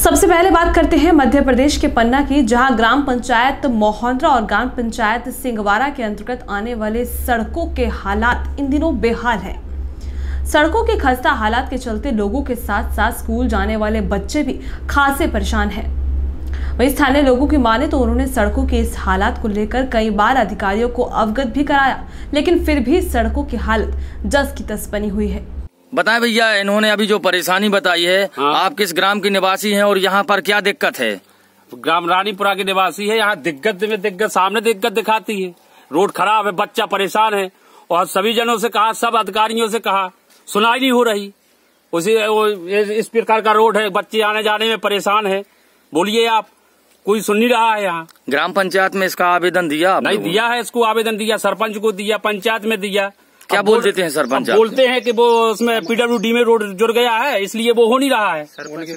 सबसे पहले बात करते हैं मध्य प्रदेश के पन्ना की, जहां ग्राम पंचायत मोहंद्रा और ग्राम पंचायत सिंगवारा के अंतर्गत आने वाले सड़कों के हालात इन दिनों बेहाल हैं। सड़कों के खस्ता हालात के चलते लोगों के साथ साथ स्कूल जाने वाले बच्चे भी खासे परेशान हैं। वहीं स्थानीय लोगों की माने तो उन्होंने सड़कों के इस हालात को लेकर कई बार अधिकारियों को अवगत भी कराया, लेकिन फिर भी सड़कों की हालत जस की तस बनी हुई है। बताएं भैया, इन्होंने अभी जो परेशानी बताई है, आप किस ग्राम के निवासी हैं और यहाँ पर क्या दिक्कत है? ग्राम रानीपुरा के निवासी है। यहाँ दिक्कत में दिक्कत सामने दिक्कत दिखाती है। रोड खराब है, बच्चा परेशान है और सभी जनों से कहा, सब अधिकारियों से कहा, सुनाई नहीं हो रही। उसी इस प्रकार का रोड है, बच्चे आने जाने में परेशान है। बोलिए आप, कोई सुन नहीं रहा है। यहाँ ग्राम पंचायत में इसका आवेदन दिया? नहीं दिया है, इसको आवेदन दिया, सरपंच को दिया, पंचायत में दिया। क्या बोल देते हैं सरपंच? बोलते हैं कि वो उसमें पीडब्ल्यूडी में रोड जुड़ गया है, इसलिए वो हो नहीं रहा है।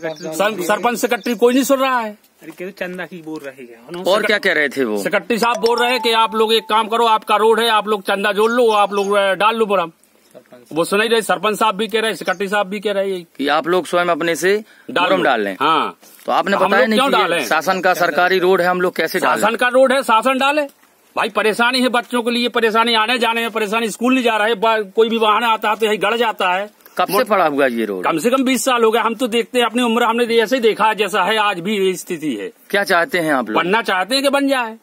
सरपंच सेक्रेटरी कोई नहीं सुन रहा है। चंदा की बोल रही है। और क्या कह रहे थे वो? सेक्रेटरी साहब बोल रहे हैं कि आप लोग एक काम करो, आपका रोड है, आप लोग चंदा जोड़ लो, आप लोग डाल लो बोरा। वो सुन ही रहे। सरपंच साहब भी कह रहे, सेक्रेटरी साहब भी कह रहे हैं कि आप लोग स्वयं अपने से डाल लें। हाँ, तो आपने बताया नहीं कि शासन का सरकारी रोड है, हम लोग कैसे डालें? शासन का रोड है, शासन डाले। भाई परेशानी है बच्चों के लिए, परेशानी आने जाने में परेशानी, स्कूल नहीं जा रहे, कोई भी वाहन आता है तो यही गड़ जाता है। कब से पड़ा हुआ ये रोड? कम से कम 20 साल हो गए। हम तो देखते हैं अपनी उम्र, हमने ऐसे ही देखा है जैसा है आज भी ये स्थिति है। क्या चाहते हैं आप लोग? बनना चाहते हैं कि बन जाए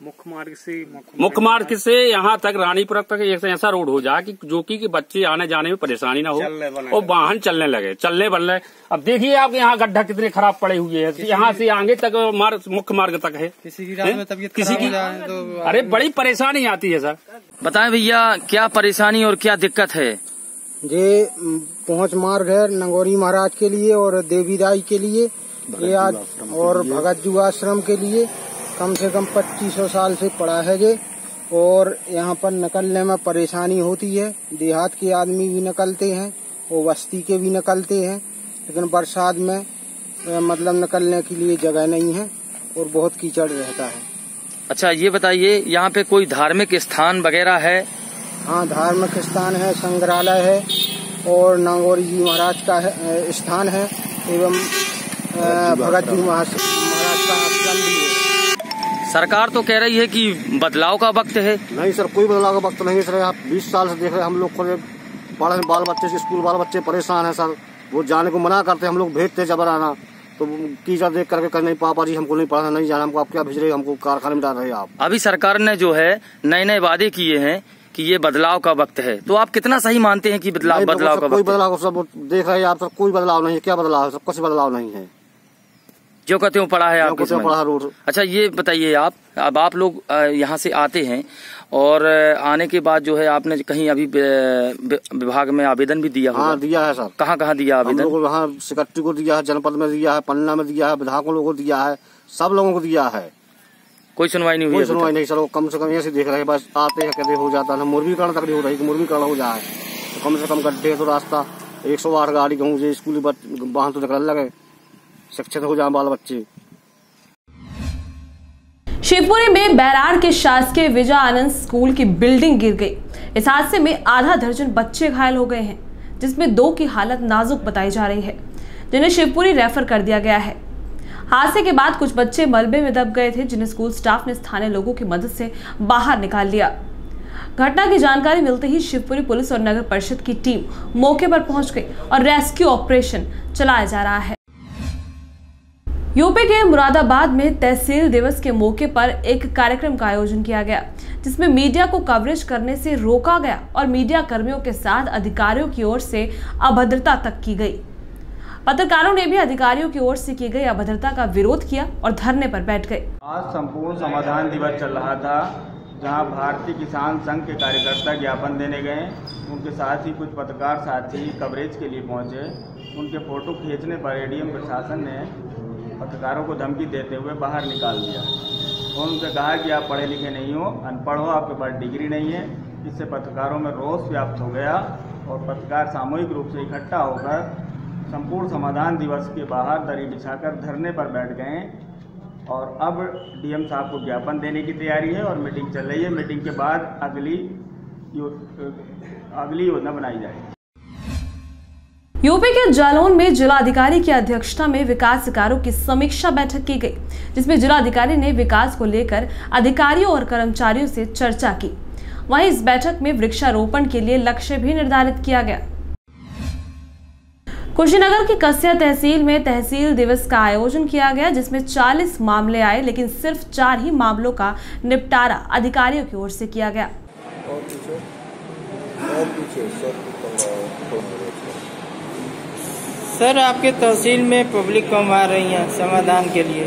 मुख्य मार्ग से यहाँ तक रानीपुरा तक एक ऐसा रोड हो जाए कि जो कि बच्चे आने जाने में परेशानी ना हो और वाहन चलने लगे, चलने बनने। अब देखिए आप यहाँ गड्ढा कितने खराब पड़े हुए हैं, यहाँ से आगे तक मुख्य मार्ग तक है। किसी की अरे बड़ी परेशानी आती है सर। बताएं भैया, क्या परेशानी और क्या दिक्कत है? ये पहुंच मार्ग है नंगोरी महाराज के लिए और देवीदाई के लिए, ये आज और भगत जू आश्रम के लिए कम से कम 2500 साल से पड़ा है ये। और यहाँ पर निकलने में परेशानी होती है। देहात के आदमी भी निकलते हैं और बस्ती के भी निकलते हैं, लेकिन बरसात में मतलब निकलने के लिए जगह नहीं है और बहुत कीचड़ रहता है। अच्छा, ये बताइए, यहाँ पे कोई धार्मिक स्थान वगैरह है? हाँ, धार्मिक स्थान है, संग्रहालय है और नागौरी जी महाराज का स्थान है एवं भगत जी महाराज का आश्रम भी है। सरकार तो कह रही है कि बदलाव का वक्त है। नहीं सर, कोई बदलाव का वक्त नहीं है सर। आप 20 साल से देख रहे हैं, हम लोग को बाल बच्चे, स्कूल बाल बच्चे परेशान है सर। वो जाने को मना करते, हम लोग भेजते जबराना, तो कीचड़ देख करके कर नहीं, पापा जी हमको नहीं पढ़ाना, नहीं जाना, हमको आप क्या भेज रहे हैं, हमको कारखाने में डाल रहे हैं आप। अभी सरकार ने जो है नए वादे किए हैं कि ये बदलाव का वक्त है, तो आप कितना सही मानते हैं कि बदलाव का वक्त? कोई बदलाव सब देख रहे हैं आप सर, कोई बदलाव नहीं है। क्या बदलाव है? सब कुछ बदलाव नहीं है, जो कहते हो पड़ा है आपको पड़ा रोड। अच्छा, ये बताइए आप लोग यहाँ से आते हैं और आने के बाद जो है आपने कहीं अभी विभाग में आवेदन भी दिया? हाँ, दिया है सर। कहाँ दिया आवेदन? वहाँ सेक्रेटरी को दिया है, जनपद में दिया है, पन्ना में दिया है, विधायकों लोगों को दिया है, सब लोगों को दिया है। कोई सुनवाई नहीं हुई? कोई सुनवाई नहीं सर। कम से कम ऐसे देख रहे हैं, बस आते हैं कहते हो जाता है। मुर्गीकरण तक नहीं हो रही कि मुर्गीकरण हो जाए, तो कम से कम गड्ढे तो रास्ता 108 गाड़ी कहूँ जो स्कूली वाहन तो निकलने लगे, शिक्षित हो जाए बाल बच्चे। शिवपुरी में बैराड़ के शासकीय विजय आनंद स्कूल की बिल्डिंग गिर गई। इस हादसे में आधा दर्जन बच्चे घायल हो गए हैं, जिसमें 2 की हालत नाजुक बताई जा रही है, जिन्हें शिवपुरी रेफर कर दिया गया है। हादसे के बाद कुछ बच्चे मलबे में दब गए थे, जिन्हें स्कूल स्टाफ ने स्थानीय लोगों की मदद से बाहर निकाल लिया। घटना की जानकारी मिलते ही शिवपुरी पुलिस और नगर परिषद की टीम मौके पर पहुंच गई और रेस्क्यू ऑपरेशन चलाया जा रहा है। यूपी के मुरादाबाद में तहसील दिवस के मौके पर एक कार्यक्रम का आयोजन किया गया, जिसमें मीडिया को कवरेज करने से रोका गया और मीडिया कर्मियों के साथ अधिकारियों की ओर से अभद्रता तक की गई। पत्रकारों ने भी अधिकारियों की ओर से की गई अभद्रता का विरोध किया और धरने पर बैठ गए। आज संपूर्ण समाधान दिवस चल रहा था, जहां भारतीय किसान संघ के कार्यकर्ता ज्ञापन देने गए। उनके साथ ही कुछ पत्रकार साथी कवरेज के लिए पहुंचे। उनके फोटो खींचने पर एडीएम प्रशासन ने पत्रकारों को धमकी देते हुए बाहर निकाल दिया और उनसे कहा कि आप पढ़े लिखे नहीं हो, अनपढ़ हो, आपके पास डिग्री नहीं है। इससे पत्रकारों में रोष व्याप्त हो गया और पत्रकार सामूहिक रूप से इकट्ठा होकर संपूर्ण समाधान दिवस के बाहर दरी बिछाकर धरने पर बैठ गए और अब डीएम साहब को ज्ञापन देने की तैयारी है और मीटिंग चल रही है। मीटिंग के बाद अगली योजना बनाई जाएगी। यूपी के जालौन में जिलाधिकारी की अध्यक्षता में विकास कार्यों की समीक्षा बैठक की गई, जिसमें जिलाधिकारी ने विकास को लेकर अधिकारियों और कर्मचारियों से चर्चा की। वहीं इस बैठक में वृक्षारोपण के लिए लक्ष्य भी निर्धारित किया गया। कुशीनगर की कस्या तहसील में तहसील दिवस का आयोजन किया गया, जिसमें 40 मामले आए, लेकिन सिर्फ 4 ही मामलों का निपटारा अधिकारियों की ओर से किया गया। सर, आपके तहसील में पब्लिक कम आ रही है समाधान के लिए?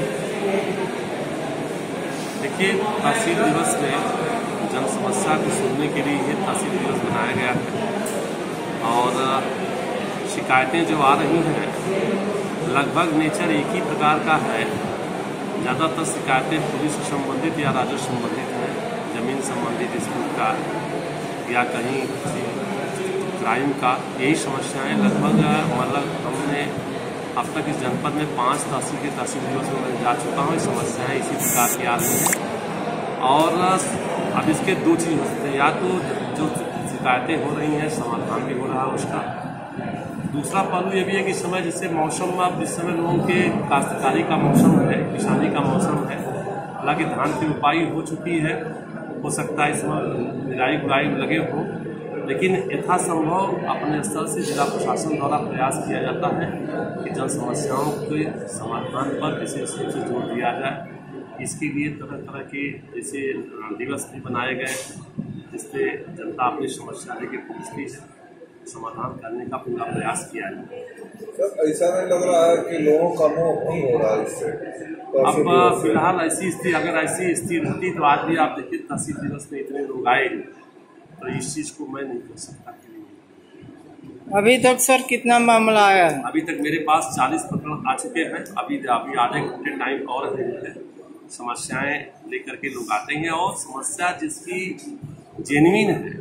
देखिए, तहसील दिवस में जन समस्या को सुनने के लिए ये तहसील दिवस बनाया गया है और शिकायतें जो आ रही हैं लगभग नेचर एक ही प्रकार का है। ज़्यादातर शिकायतें पुलिस से संबंधित या राजस्व संबंधित हैं, जमीन संबंधित स्कूल का या कहीं क्राइम का, यही समस्याएं लगभग मतलब हमने अब तक इस जनपद में 5 तहसील के तहसील दिवस में जा चुका हूँ। समस्याएं इसी प्रकार की आ रही हैं और अब इसके 2 चीज़ हो सकते हैं, या तो जो शिकायतें हो रही हैं समाधान भी हो रहा है उसका। दूसरा पहलू ये भी है कि समय जैसे मौसम में अब जिस समय लोगों के काश्तकारी का मौसम है, किसानी का मौसम है, हालांकि धान की रोपाई हो चुकी है, हो सकता है इस समय निराई गुड़ाई लगे हो, लेकिन यथासंभव अपने स्तर से जिला प्रशासन द्वारा प्रयास किया जाता है कि जन समस्याओं के समाधान पर विशेष रूप से जोर दिया जाए। इसके लिए तरह तरह के जैसे दिवस भी बनाए गए, जिससे जनता अपनी समस्या लेके पहुँचती है, समाधान करने का पूरा प्रयास किया जाए। सर, ऐसा नहीं लग रहा है कि लोगों का मोह भंग हो रहा है इससे? अब फिलहाल ऐसी स्थिति, अगर ऐसी स्थिति रहती तो आज भी आप देखिए तहसील दिवस में इतने लोग आए, तो इस चीज़ को मैं नहीं कर सकता। अभी तक सर कितना मामला आया है? अभी तक मेरे पास 40 प्रकरण आ चुके हैं। अभी आधे घंटे टाइम और है। समस्याएं लेकर के लोग आते हैं और समस्या जिसकी जेन्युइन है,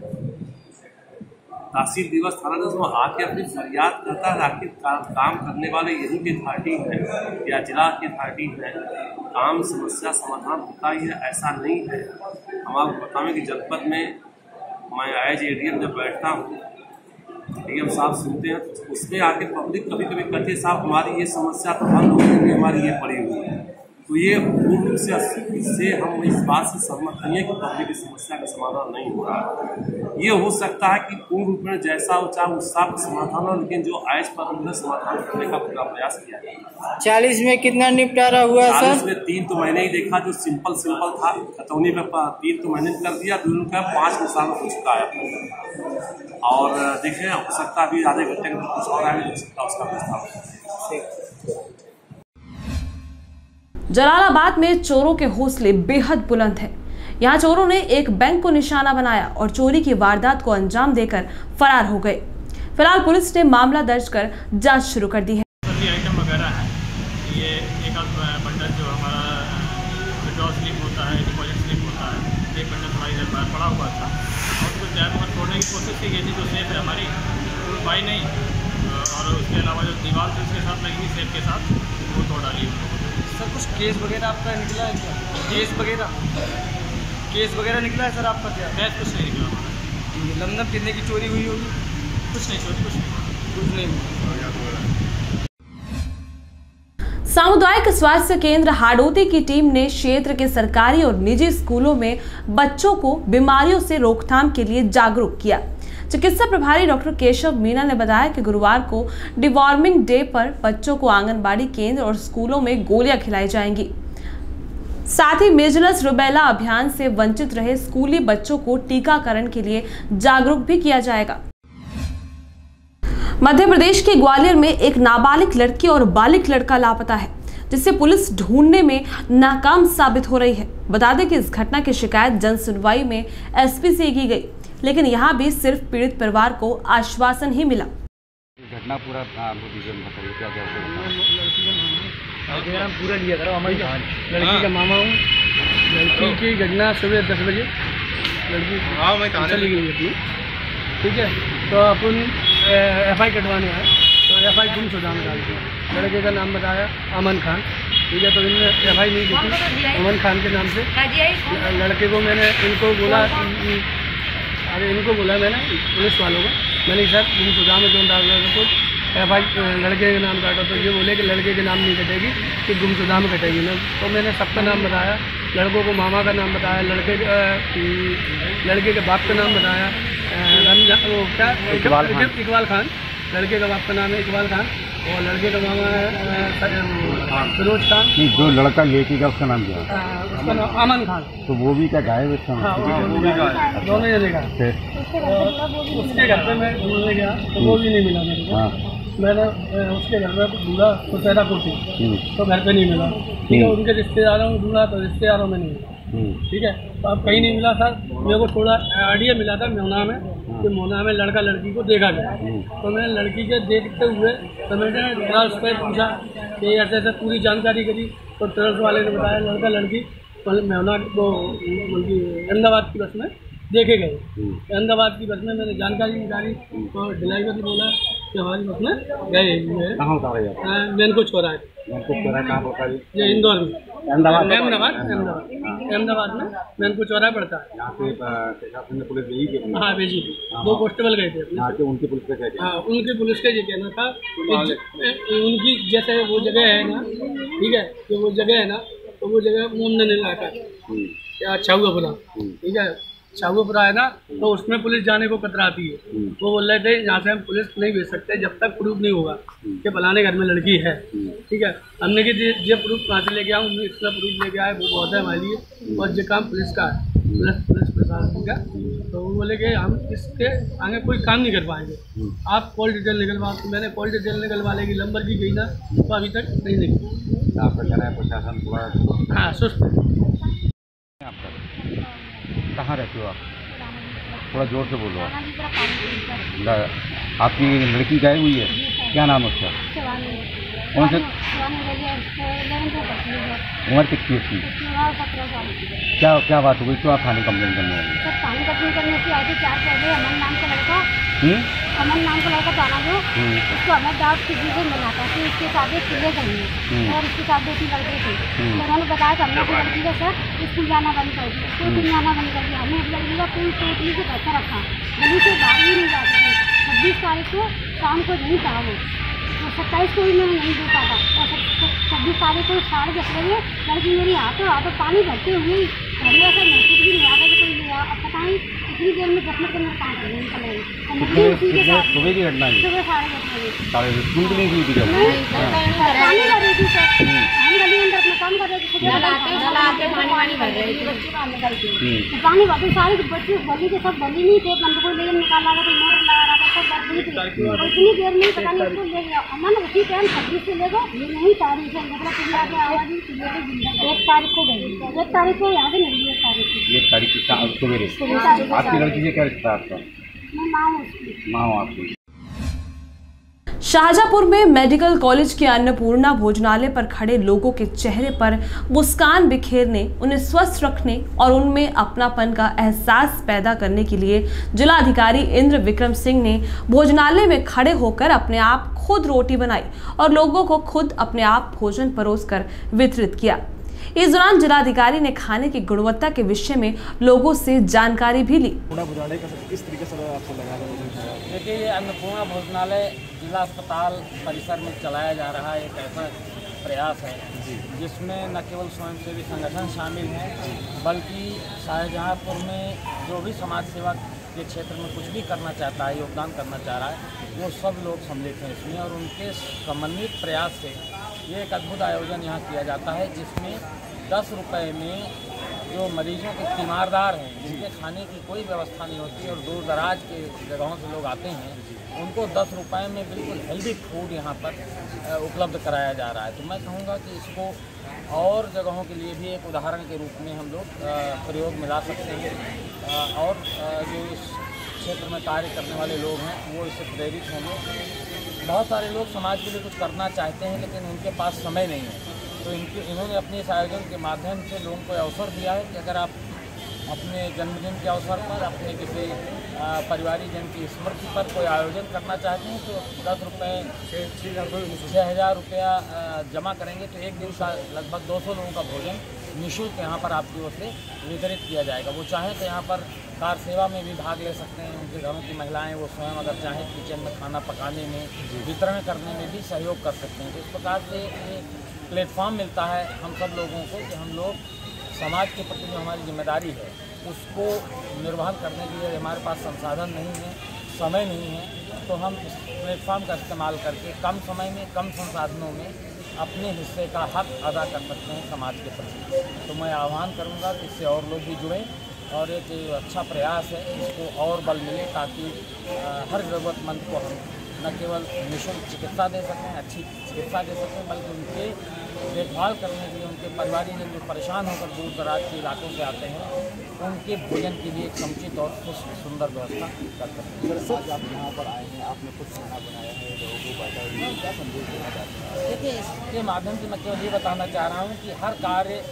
तहसील दिवस थाना दिवस में आके अपनी फरियाद करता है। आखिर काम करने वाले यही के अथॉरिटी है या जिला की अथॉरिटी है, काम समस्या समाधान होता ही है ऐसा नहीं है। हम आपको बताएं कि जनपद में मैं एज एडीएम जब बैठता हूँ, एडीएम साहब सुनते हैं तो उसमें आके पब्लिक कभी कभी कहती है साहब हमारी ये समस्या तो हल हो गई, हमारी ये पड़ी हुई है। तो ये पूर्ण रूप से इससे हम इस बात से सहमत नहीं है कि पब्लिक की समस्या का समाधान नहीं हो रहा। ये हो सकता है कि पूर्ण रूप में जैसा हो चाहे उसका समाधान हो, लेकिन जो आज पर हमने समाधान करने का पूरा प्रयास किया है। 40 में कितना निपटारा हुआ सर? 40 में 3 तो मैंने ही देखा जो सिंपल था, खतौनी में 3 तो मैंने कर दिया, दोनों का 5 साल हो चुका है और देखें हो सकता अभी आधे घंटे के कुछ और आगे हो सकता उसका प्रस्ताव। जलालाबाद में चोरों के हौसले बेहद बुलंद हैं। यहाँ चोरों ने एक बैंक को निशाना बनाया और चोरी की वारदात को अंजाम देकर फरार हो गए। फिलहाल पुलिस ने मामला दर्ज कर जांच शुरू कर दी है। आइटम वगैरह है, ये एक बंडल जो हमारा विड्रॉ स्लिप होता है, डिपॉजिट स्लिप होता है, एक बंडल हमारी इधर पड़ा हुआ था और उसको जैब में छोड़ने की कोशिश की गई थी। जो सेफ है हमारी पाई नहीं और उसके अलावा जो दीवार थी उसके साथ लगी सेफ के साथ वो तोड़ डाली। सर कुछ केस वगैरह आपका निकला है क्या? केस वगैरह निकला है सर आपका? क्या कैश कुछ नहीं निकला हमारा। लमदम कितने की चोरी हुई होगी? कुछ नहीं चोरी, कुछ नहीं। सामुदायिक स्वास्थ्य केंद्र हाडोती की टीम ने क्षेत्र के सरकारी और निजी स्कूलों में बच्चों को बीमारियों से रोकथाम के लिए जागरूक किया। चिकित्सा प्रभारी डॉक्टर केशव मीना ने बताया कि गुरुवार को डिवॉर्मिंग डे पर बच्चों को आंगनबाड़ी केंद्र और स्कूलों में गोलियां खिलाई जाएंगी। साथ ही मेजलस रुबेला अभियान से वंचित रहे स्कूली बच्चों को टीकाकरण के लिए जागरूक भी किया जाएगा। मध्य प्रदेश के ग्वालियर में एक नाबालिग लड़की और बालिग लड़का लापता है, जिससे पुलिस ढूंढने में नाकाम साबित हो रही है। बता दें कि इस घटना की शिकायत जन सुनवाई में एसपी से की गई, लेकिन यहां भी सिर्फ पीड़ित परिवार को आश्वासन ही मिला। घटना पूरा बताइए क्या क्या पूरा लिया करो। लड़की का मामा हूँ। लड़की की घटना सुबह 10 बजे लड़की चली गई अपनी, ठीक है। तो अपन FI कटवाने आए तो FI गुमशुदा में डाल दी। लड़के का नाम बताया अमन खान, ठीक है। तो इनने FI नहीं लिखी अमन खान के नाम से। लड़के को मैंने इनको बोला मैंने पुलिस वालों को, मैंने सर गुमशुदा में क्यों डाल रहे थे, FI लड़के के नाम काटो, तो ये बोले कि लड़के के नाम नहीं कटेगी, कि गुमशुदा में कटेगी ना। तो मैंने सबका नाम बताया, लड़कों को मामा का नाम बताया, लड़के के बाप का नाम बताया, वो क्या इकबाल खान, लड़के का बाप का नाम है इकबाल खान, और लड़के का मामा है फिरोज खान। जो लड़का लेके गया उसका नाम क्या है? उसका नाम अमन खान। तो वो भी क्या गायब है? दोनों जने का। उसके घर पे मैं ढूंढने गया तो वो भी नहीं मिला मेरे को। मैंने उसके घर में ढूंढा तो सैदा को थी, तो घर पे नहीं मिला। ठीक है, उनके रिश्तेदारों में ढूंढा तो रिश्तेदारों में नहीं मिला। ठीक है, तो अब कहीं नहीं मिला सर। मेरे को थोड़ा आइडिया मिला था मोना में, कि मोना में लड़का लड़की को देखा गया। तो मैंने लड़की के देखते हुए तो मैंने ट्रस्ट पर पूछा कि ऐसे ऐसे पूरी जानकारी करी। तो ट्रस्ट वाले ने बताया लड़का लड़की मोना को अहमदाबाद की बस में देखे गए। अहमदाबाद की बस में मैंने जानकारी निकाली तो ड्राइवर ने बोला कि हमारी बस में गए हुए हैं। कहाँ उतारे आप? मैंने को छोड़ा है। कहाँ पड़ता है? ये इंदौर में, अहमदाबाद में मैंने को चौराहा पड़ता है। यहाँ पे प्रशासन ने पुलिस भेजी थी? हाँ भेजी थी, 2 कांस्टेबल गए थे। उनकी पुलिस का क्या? हाँ, उनकी पुलिस का ये कहना था कि उनकी जैसे वो जगह है ना, ठीक है, तो वो जगह है ना, तो वो जगह मुंडन इलाका क्या छाऊपुरा, ठीक है, छाऊपुरा है ना, तो उसमें पुलिस जाने को कतराती है। वो बोल रहे थे यहाँ से हम पुलिस नहीं भेज सकते जब तक प्रूफ नहीं होगा कि फलाने घर में लड़की है। ठीक है, हमने कि ये प्रूफ कहाँ से लेके आऊँ, इसका प्रूफ लेके आए, वो बहुत है हमारे लिए, और ये काम पुलिस का है, पुलिस प्रशासन का। तो वो बोले कि हम इसके आगे कोई काम नहीं कर पाएंगे, आप कॉल डिटेल निकलवा। मैंने कॉल डिटेल निकलवाने की नंबर की गई ना, तो अभी तक नहीं निकली। आपका कहना है प्रशासन थोड़ा हाँ सुस्त है। कहाँ रहते हो आप? थोड़ा जोर से बोलो आप। आपकी लड़की गायब हुई है, क्या नाम है उसका? कौन से उम्र कितनी उसकी? क्या बात हो गई? क्यों आप थाने कंप्लेन करने वाले? थाने कंप्लेन करने से आए थे 4 पहले अमन नाम का लड़का, अमन नाम का लड़का जाना जो उसको हमें डाउट किसी से मिला था कि इसके साथ किले गई है और इसके साथ 2-3 लड़के थे। तो उन्होंने बताया कि हमने लड़की का सर स्कूल जाना बंद कर दिया, स्कूल जाना बंद कर दिया। हमने उस लड़की का कोई टोटली से पैसा रखा, गली से बाहर ही नहीं जाती थी। 26 तारीख को शाम को नहीं था वो, 27 को भी मैंने नहीं देखा था, और 26 तारीख को 10:30 बजे लड़की मेरी हाथों पानी भरते हुए घर में ऐसा महसूस भी नहीं आता कि कोई लिया। अब पता नहीं इतनी देर में 10 मिनट के अंदर कहाँ कर निकल रही। सुबह की घटना है? सुबह 10:30 बजे। स्कूल की नहीं हुई थी क्या? पानी भर रही थी सर, हम गली में अंदर अपना काम कर रहे थे, पानी भर रहे थे, बच्चे बाहर निकल के पानी भरते सारे बच्चे गली के सब गली नहीं थे, बंद को लेकर निकाला था, कोई मोटर लगा रहा था, सब बात नहीं थी। और इतनी देर में पता नहीं उसको ले गया अमन, उसी टाइम 26 से ले गए, नहीं तारीख है मतलब चिल्ला के आवाज ही चिल्ले के जिंदा 1 तारीख को गई, 1 तारीख को यहाँ से निकली, 1 तारीख की सवेरे। आपकी लड़की से क्या रिश्ता आपका? मैं माँ हूँ आपकी। शाहजहांपुर में मेडिकल कॉलेज के अन्नपूर्णा भोजनालय पर खड़े लोगों के चेहरे पर मुस्कान बिखेरने, उन्हें स्वस्थ रखने और उनमें अपनापन का एहसास पैदा करने के लिए जिलाधिकारी इंद्र विक्रम सिंह ने भोजनालय में खड़े होकर अपने आप खुद रोटी बनाई और लोगों को खुद अपने आप भोजन परोसकर वितरित किया। इस दौरान जिलाधिकारी ने खाने की गुणवत्ता के विषय में लोगों से जानकारी भी ली। किस तरीके से आपको लगा? देखिए, ये अन्नपूर्णा भोजनालय जिला अस्पताल परिसर में चलाया जा रहा एक ऐसा प्रयास है जिसमें न केवल स्वयंसेवी संगठन शामिल हैं, बल्कि शाहजहांपुर में जो भी समाज सेवा के क्षेत्र में कुछ भी करना चाहता है, योगदान करना चाह रहा है, वो सब लोग सम्मिलित हैं इसमें। और उनके समन्वित प्रयास से ये एक अद्भुत आयोजन यहाँ किया जाता है, जिसमें 10 रुपये में जो मरीजों के तीमारदार हैं, जिनके खाने की कोई व्यवस्था नहीं होती और दूर दराज के जगहों से लोग आते हैं, उनको 10 रुपये में बिल्कुल हेल्दी फूड यहाँ पर उपलब्ध कराया जा रहा है। तो मैं कहूँगा कि इसको और जगहों के लिए भी एक उदाहरण के रूप में हम लोग प्रयोग में ला सकते हैं, और जो इस क्षेत्र में कार्य करने वाले लोग हैं वो इससे प्रेरित होंगे। बहुत सारे लोग समाज के लिए कुछ करना चाहते हैं लेकिन उनके पास समय नहीं है, तो इन्होंने अपने इस आयोजन के माध्यम से लोगों को अवसर दिया है कि अगर आप अपने जन्मदिन के अवसर पर, अपने किसी पारिवारिक जन की स्मृति पर कोई आयोजन करना चाहते हैं तो 10 रुपये 6,000 रुपया जमा करेंगे तो एक दिन का लगभग 200 लोगों का भोजन निःशुल्क यहाँ पर आपकी ओर से वितरित किया जाएगा। वो चाहें तो यहाँ पर कार सेवा में भी भाग ले सकते हैं। उनके घरों की महिलाएं वो स्वयं अगर चाहें किचन में खाना पकाने में, वितरण करने में भी सहयोग कर सकते हैं। तो इस प्रकार से एक प्लेटफॉर्म मिलता है हम सब लोगों को कि हम लोग समाज के प्रति जो हमारी जिम्मेदारी है उसको निर्वहन करने के लिए हमारे पास संसाधन नहीं है, समय नहीं है, तो हम इस प्लेटफॉर्म का इस्तेमाल करके कम समय में, कम संसाधनों में अपने हिस्से का हक अदा कर सकते हैं समाज के प्रति। तो मैं आह्वान करूंगा कि इससे और लोग भी जुड़ें और एक अच्छा प्रयास है, इसको और बल मिले ताकि हर ज़रूरतमंद को हम न केवल निःशुल्क चिकित्सा दे सकें, अच्छी चिकित्सा दे सकें, बल्कि उनके देखभाल करने के लिए उनके परिवारिक जो परेशान होकर दूर दराज के इलाकों से आते हैं उनके भोजन के लिए एक समुचित और सुंदर व्यवस्था कर सकते हैं। सर, आप यहाँ पर आए हैं, आपने कुछ खाना बनाया है, लोगों को बांटा है, क्या संदेश देना चाहते हैं? देखिए, इसके माध्यम से मैं केवल ये बताना चाह रहा हूँ कि हर कार्य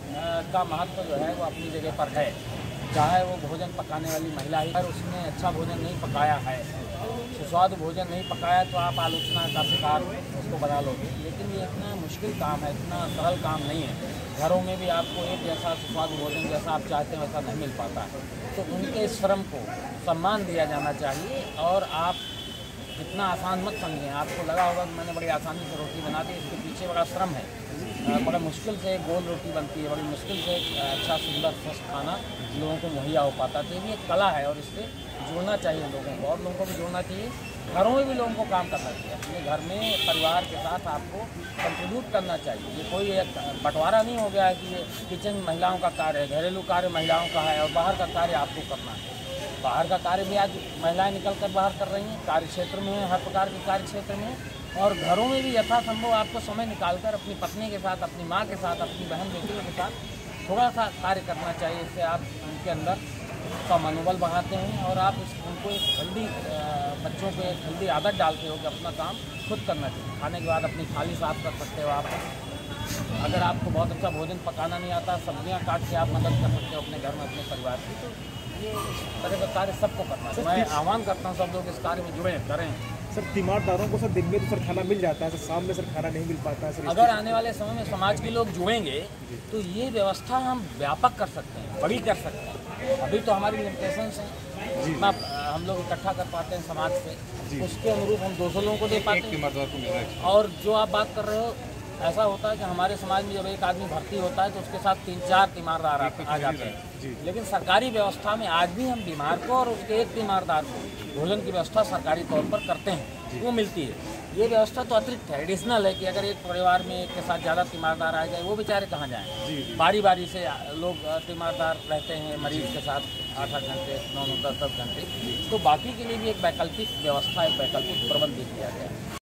का महत्व जो है वो अपनी जगह पर है। चाहे वो भोजन पकाने वाली महिला ही, अगर उसने अच्छा भोजन नहीं पकाया है, सुस्वादु भोजन नहीं पकाया तो आप आलोचना का शिकार उसको बना लोगे। लेकिन ये इतना मुश्किल काम है, इतना सरल काम नहीं है। घरों में भी आपको एक जैसा सुस्वादु भोजन जैसा आप चाहते हैं वैसा नहीं मिल पाता है। तो उनके श्रम को सम्मान दिया जाना चाहिए और आप इतना आसान मत समझें। आपको लगा होगा कि मैंने बड़ी आसानी से रोटी बना दी, इसके पीछे बड़ा श्रम है। बड़ा मुश्किल से गोल रोटी बनती है, बड़ी मुश्किल से अच्छा सुंदर स्वस्थ खाना लोगों को मुहैया हो पाता है। तो ये भी एक कला है और इससे जुड़ना चाहिए लोगों को, और लोगों को भी जुड़ना चाहिए। घरों में भी लोगों को काम करना चाहिए। अपने घर में परिवार के साथ आपको कंट्रीब्यूट करना चाहिए। ये कोई एक बंटवारा नहीं हो गया है कि ये किचन महिलाओं का कार्य है, घरेलू कार्य महिलाओं का है और बाहर का कार्य आपको करना है। बाहर का कार्य भी आज महिलाएं निकल कर बाहर कर रही हैं, कार्य क्षेत्र में, हर प्रकार के कार्य क्षेत्र में। और घरों में भी यथासंभव आपको समय निकालकर अपनी पत्नी के साथ, अपनी माँ के साथ, अपनी बहन बेटियों के साथ थोड़ा सा कार्य करना चाहिए। इससे आप उनके अंदर का मनोबल बढ़ाते हैं और आप उनको एक हेल्दी, बच्चों को एक हेल्दी आदत डालते हो कि अपना काम खुद करना चाहिए। खाने के बाद अपनी थाली साफ कर सकते हो आप। अगर आपको बहुत अच्छा भोजन पकाना नहीं आता, सब्जियां काट के आप मदद कर सकते हो अपने घर में, अपने परिवार की। तो ये इस तरह का कार्य सबको करना है। मैं आह्वान करता हूँ सब लोग इस कार्य में जुड़ें, करें। सर, तीमारदारों को सर दिन में तो सर खाना मिल जाता है, सर शाम में सर खाना नहीं मिल पाता है। सर अगर आने वाले समय में समाज के लोग जुड़ेंगे तो ये व्यवस्था हम व्यापक कर सकते हैं, बड़ी कर सकते हैं। अभी तो हमारी लिमिटेशंस हैं, जितना हम लोग इकट्ठा कर पाते हैं समाज से, उसके अनुरूप हम 200 लोगों को दे पाते हैं। और जो आप बात कर रहे हो, ऐसा होता है कि हमारे समाज में जब एक आदमी भर्ती होता है तो उसके साथ 3-4 तीमारदार आ जाते हैं। लेकिन सरकारी व्यवस्था में आज भी हम बीमार को और उसके एक तीमारदार को भोजन की व्यवस्था सरकारी तौर पर करते हैं, वो मिलती है। ये व्यवस्था तो अतिरिक्त है, एडिशनल है कि अगर एक परिवार में एक के साथ ज़्यादा तीमारदार आ जाए, वो बेचारे कहाँ जाएँ। बारी बारी से लोग तीमारदार रहते हैं मरीज के साथ 8-8 घंटे, 9-10 घंटे। तो बाकी के लिए भी एक वैकल्पिक व्यवस्था, एक वैकल्पिक प्रबंध किया गया है।